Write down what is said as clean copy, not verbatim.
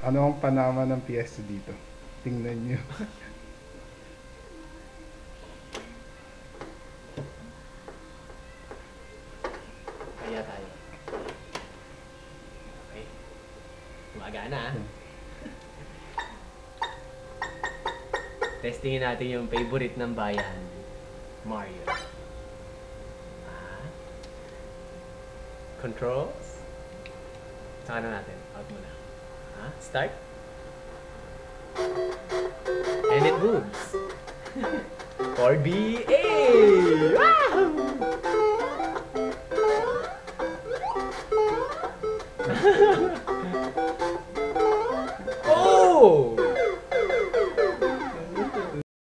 Ano ang panama ng piyesta dito? Tingnan nyo. Kaya tayo. Okay. Gumagana ah. Testingin natin yung favorite ng bayan. Mario. Controls. Saka na natin. Out muna. Start. And it moves. 4BA!